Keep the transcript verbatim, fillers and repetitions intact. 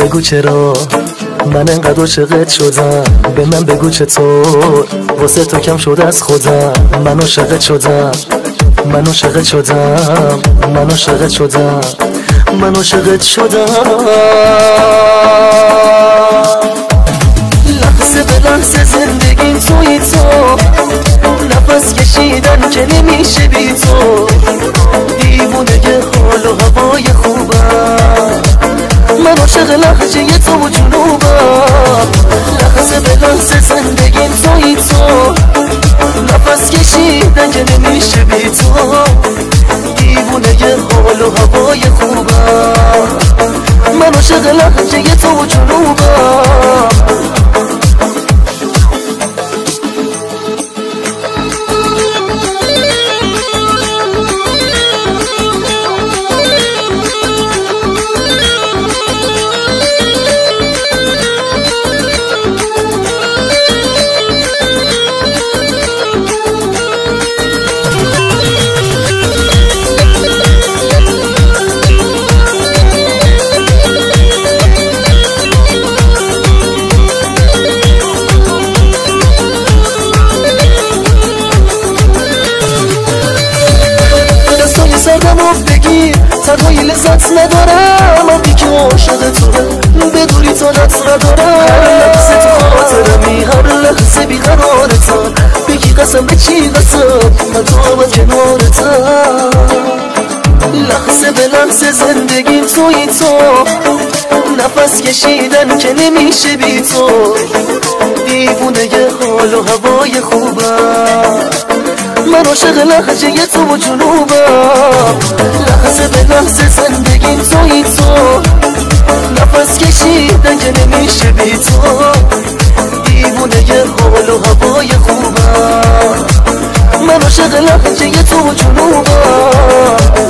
بگو چرا من انقدر عاشقت شدم، به من بگو چطور واسه تو کم شده از خودم. من عاشقت شدم، من عاشقت شدم، من عاشقت شدم، من عاشقت شدم. لحظه به لحظه زندگیم توی تو، نفس کشیدن که نمیشه بی تو. دیوونه حال و هوای خوبم، من عاشق لحجه تو و جنوبم. لحظه به لحظه زندگیم توی تو، نفس کشیدن که نمیشه بی تو. دیوونه حال و هوای خوبم، من عاشق لحجه تو و جنوبم. سردم افتگی تنهایی لذت ندارم، من بی که عاشق تو به دوری تانت ندارم. هر لحظه تو خاطرمی، هر لحظه بیقرارتم. بگی قسم به چی قسم، من تو هم از کنارتم. لحظه به لحظه زندگیم توی تو، نفس کشیدن که نمیشه بی تو. دیوونه حال و هوای خوبم، من عاشق لحجه تو و جنوبم. لحظه به لحظه زندگیم توی تو، نفس کشیدن که نمیشه بی تو. دیوونه حال و هوای خوبم، من عاشق لحجه تو و جنوبم.